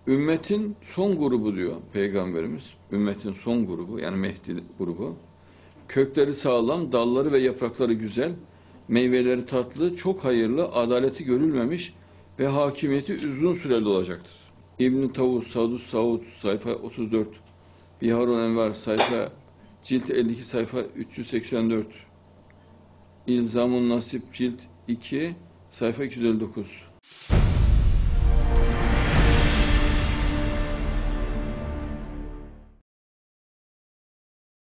Ümmetin son grubu diyor Peygamberimiz. Ümmetin son grubu yani Mehdi grubu. Kökleri sağlam, dalları ve yaprakları güzel, meyveleri tatlı, çok hayırlı, adaleti görülmemiş ve hakimiyeti uzun süreli olacaktır. İbn-i Tavus, Sadus Saud, sayfa 34, Biharun Envar, sayfa cilt 52, sayfa 384, İlzamun Nasip, cilt 2, sayfa 259.